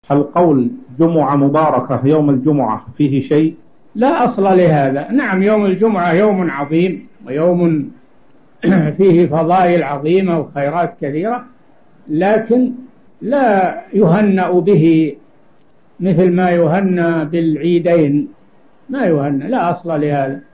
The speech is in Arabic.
هل قول جمعة مباركة يوم الجمعة فيه شيء؟ لا أصل لهذا. نعم، يوم الجمعة يوم عظيم ويوم فيه فضائل عظيمة وخيرات كثيرة، لكن لا يهنأ به مثل ما يهنأ بالعيدين، ما يهنأ، لا أصل لهذا.